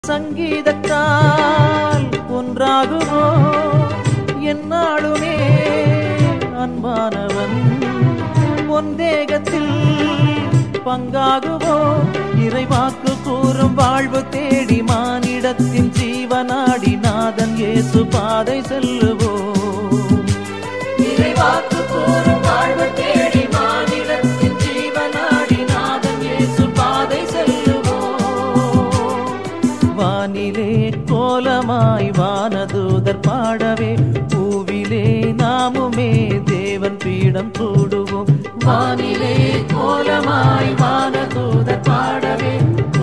சங்கீதத்தால் ஒன்றாகுவோ என்னாலுமே அன்பானவன் ஒந்தேகத்தில் பங்காகுவோ இறைவாக்கு கூறும் வாழ்வு தேடி மானிடத்தின் ஜீவனாடி நாதன் இயேசு பாதை செல்லுவோ இறைவாக்கு கூறும் வாழ்வு தேடி மானிடத்தின் ஜீவனாடி நாதன் இயேசு பாதை செல்லுவோ வானிலே கோலமாய் வானதூதர் பாடவே பூவிலே நாமுமே தேவன் பீடம் கூடுவோம் வானிலே கோலமாய் வானதூதர் பாடவே